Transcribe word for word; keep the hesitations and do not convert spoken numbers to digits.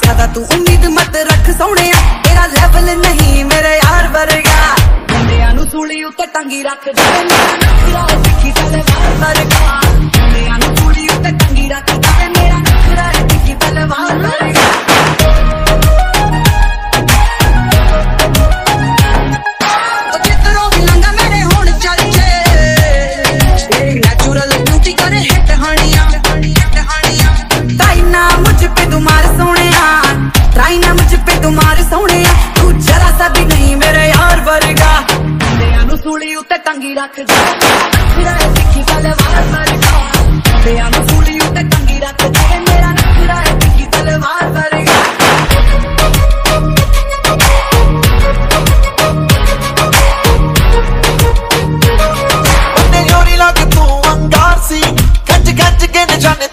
ज्यादा तू उम्मीद मत रख सोने, तेरा लेवल नहीं मेरे यार वर्गा। बंदियां नू सूली उत्ते टंगी रख दे मेरा नखरा है तिखी तलवार वर्गा। बंदियां नू सूली उत्ते टंगी रख दे मेरा नखरा है तिखी तलवार वर्गा। सूली उत्ते टंगी रख दे मेरा है तिखी तलवार वर्गा। बंदियां नू सूली उत्ते टंगी रख दे मेरा नखरा है तिखी तलवार वर्गा। बंदे जोरी लग तू अंगार सी, खच खच के न जाने